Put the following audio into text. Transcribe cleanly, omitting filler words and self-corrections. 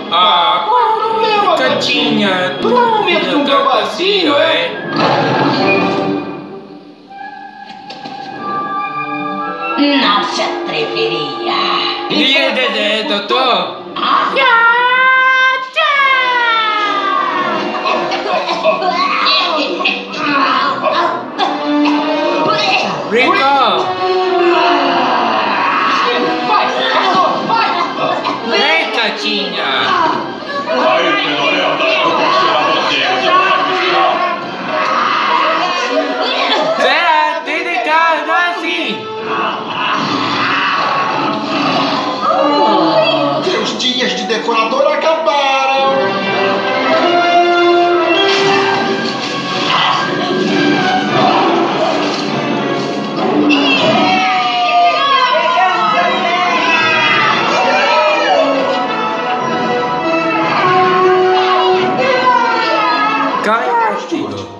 Ah, Catinha, Não meto um meu vazio, é? Não se atreveria. E aí, Dedé, doutor? Rico! Vem, Catinha! Aí, Pedorenta, eu posso tirar você já sabe tirar. Zé, tem de cá, não é assim! Teus dias de decorador acabaram! Cai, filho!